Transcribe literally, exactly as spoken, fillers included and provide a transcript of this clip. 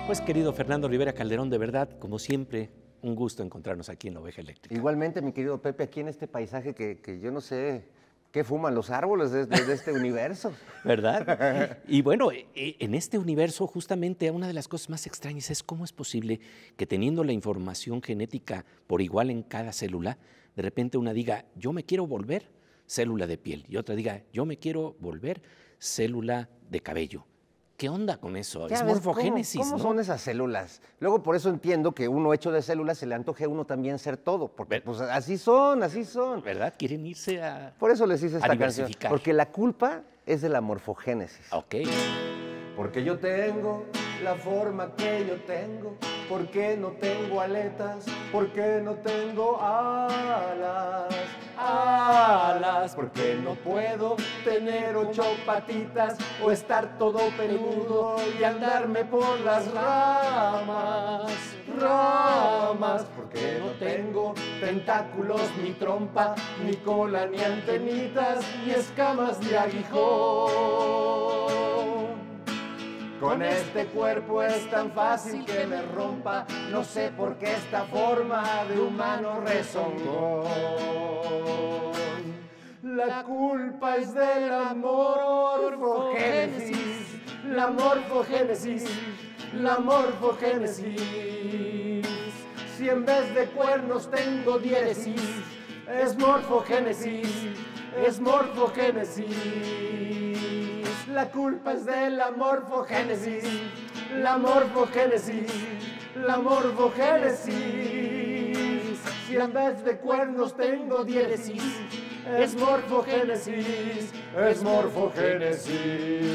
Pues querido Fernando Rivera Calderón, de verdad, como siempre, un gusto encontrarnos aquí en La Oveja Eléctrica. Igualmente, mi querido Pepe, aquí en este paisaje que, que yo no sé qué fuman los árboles de, de, de este universo. ¿Verdad? Y bueno, en este universo justamente una de las cosas más extrañas es cómo es posible que teniendo la información genética por igual en cada célula, de repente una diga, yo me quiero volver célula de piel, y otra diga, yo me quiero volver célula de cabello. ¿Qué onda con eso? Ya Es ves, morfogénesis, ¿cómo, cómo ¿no? son esas células? Luego por eso entiendo que uno hecho de células se le antoje a uno también ser todo, porque pues así son, así son. ¿Verdad? Quieren irse a... Por eso les hice a esta canción, diversificar. porque la culpa es de la morfogénesis. Ok. Porque yo tengo la forma que yo tengo, porque no tengo aletas, porque no tengo alas, alas, porque no puedo tener ocho patitas o estar todo peludo y andarme por las ramas, ramas, porque no tengo tentáculos, ni trompa, ni cola, ni antenitas, ni escamas de aguijón. Con este cuerpo es tan fácil que me rompa, no sé por qué esta forma de humano rezongón. La culpa es de la morfogénesis, la morfogénesis, la morfogénesis. Si en vez de cuernos tengo diéresis, es morfogénesis, es morfogénesis. La culpa es de la morfogénesis, la morfogénesis, la morfogénesis. Si en vez de cuernos tengo diéresis, es morfogénesis, es morfogénesis.